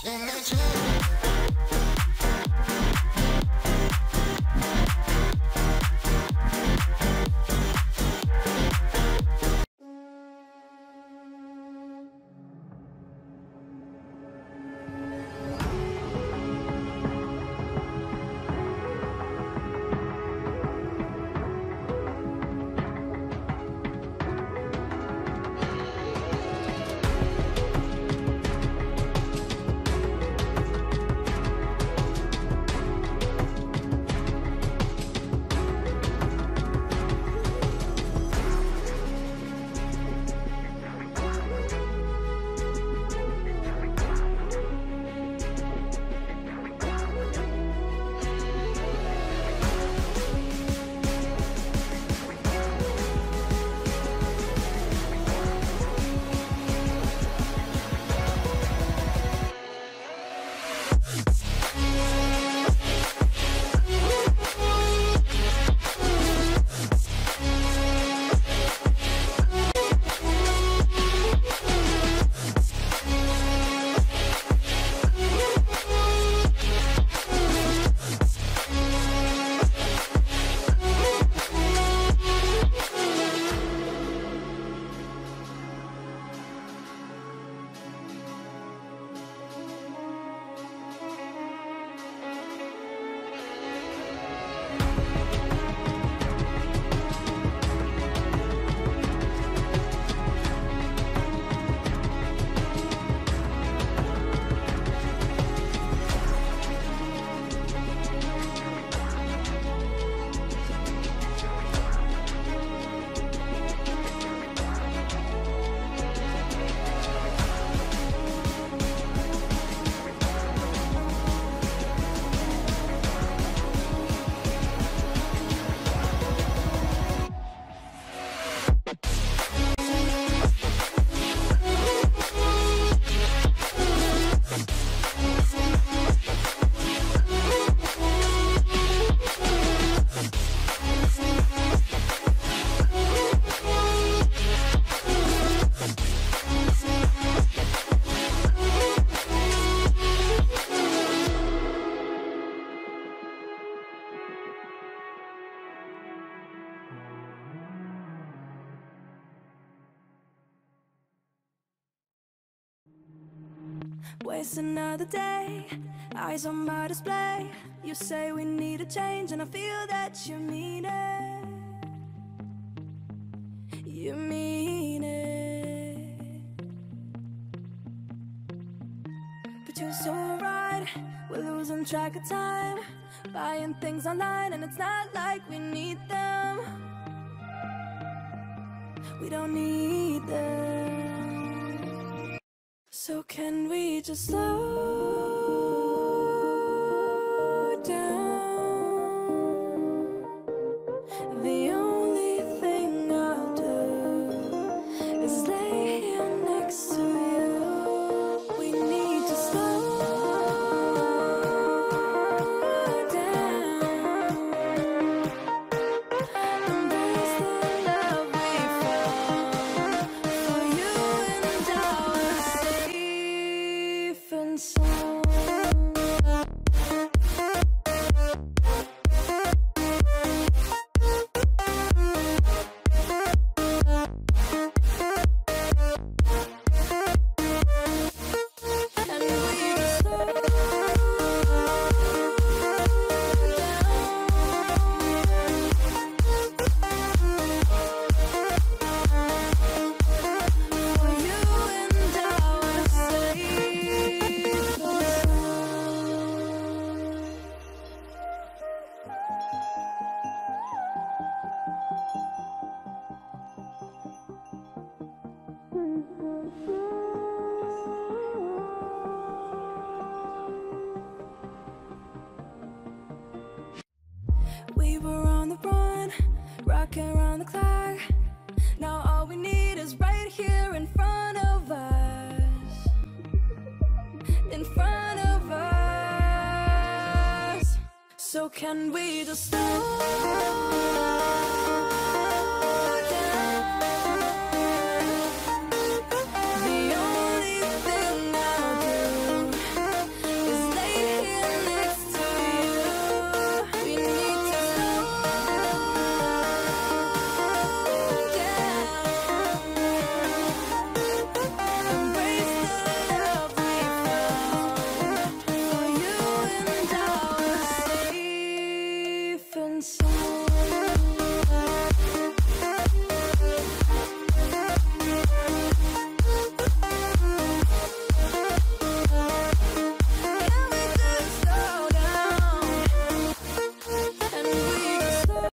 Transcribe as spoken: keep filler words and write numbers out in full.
Waste another day, eyes on my display. You say we need a change and I feel that you mean it. You mean it. But you're so right, we're losing track of time, buying things online and it's not like we need them. We don't need them. So can we just slow down? The only thing I'll do is lay here next to you. We need to slow down. Embrace the love we found. For you and I were safe and sound. We were on the run, rocking around the clock. Now all we need is right here in front of us. In front of us. So can we just slow